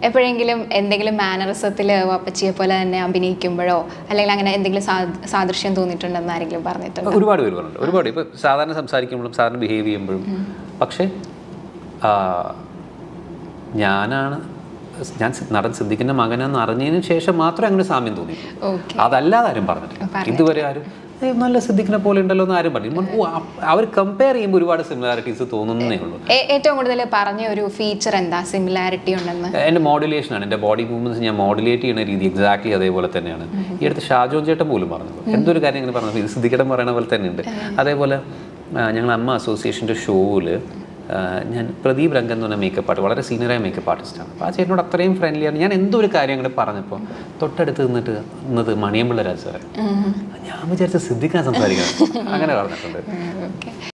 എപ്പോഴെങ്കിലും എന്തെങ്കിലും മാനറിസത്തിൽ അപ്പച്ചിയെ പോലെ തന്നെ അഭിനയിക്കുമ്പോഴോ അല്ലെങ്കിൽ അങ്ങനെ എന്തെങ്കിലും സാദൃശ്യം തോന്നിയിട്ടുണ്ടെന്ന് ആരെങ്കിലും പറഞ്ഞിട്ടുണ്ടോ? ഒരുപാട് പേര് പറഞ്ഞിട്ടുണ്ട്. ഒരുപാട്. ഇപ്പോൾ സാധാരണ സംസാരിക്കുമ്പോഴും സാധാരണ ബിഹേവ് ചെയ്യുമ്പോഴും. പക്ഷേ ഞാൻ നടൻ സിദ്ദിഖിൻ്റെ മകനെന്ന് അറിഞ്ഞതിന് ശേഷം മാത്രമേ അങ്ങനെ സാമ്യം തോന്നി. അതല്ലാതെ ആരും പറഞ്ഞിട്ടില്ല ഇതുവരെ. ആരും നല്ല സിദ്ദിഖിനെ പോലെ ഉണ്ടല്ലോ എന്ന് ആരും പറഞ്ഞു. അവർ കമ്പയർ ചെയ്യുമ്പോൾ ഒരുപാട് സിമിലാരിറ്റീസ് തോന്നുന്നേ ഉള്ളൂ. ഏറ്റവും കൂടുതൽ പറഞ്ഞ ഒരു ഫീച്ചർ എന്താ സിമിലാരിറ്റി ഉണ്ടെന്ന്? എൻ്റെ മോഡുലേഷനാണ്. എൻ്റെ ബോഡി മൂവ്മെന്റ്സ് ഞാൻ മോഡുലേറ്റ് ചെയ്യുന്ന രീതി എക്സാക്ട്ലി അതേപോലെ തന്നെയാണ്. ഈ അടുത്ത് ഷാജോൻ ചേട്ടൻ പോലും പറഞ്ഞത് എന്തൊരു കാര്യം ഇങ്ങനെ പറഞ്ഞത് ഇത് സിദ്ദിഖേട്ടൻ പറയുന്ന പോലെ തന്നെ ഉണ്ട്. അതേപോലെ ഞങ്ങൾ അമ്മ അസോസിയേഷൻ്റെ ഷോയിൽ ഞാൻ പ്രദീപ് രംഗൻ എന്ന് പറഞ്ഞ മേക്കപ്പ് ആർട്ടിസ്റ്റ്, വളരെ സീനിയറായ മേക്കപ്പ് ആർട്ടിസ്റ്റാണ്. അപ്പോൾ ആ ചേട്ടനോട് അത്രയും ഫ്രണ്ട്ലിയാണ്. ഞാൻ എന്തോ ഒരു കാര്യം അങ്ങനെ പറഞ്ഞപ്പോൾ തൊട്ടടുത്ത് നിന്നത് മണിയമ്പിള്ള രാജ് സാറ്. ഞാൻ വിചാരിച്ച സിദ്ദിഖാൻ സംസാരിക്കണം അങ്ങനെ പറഞ്ഞിട്ടുണ്ട്.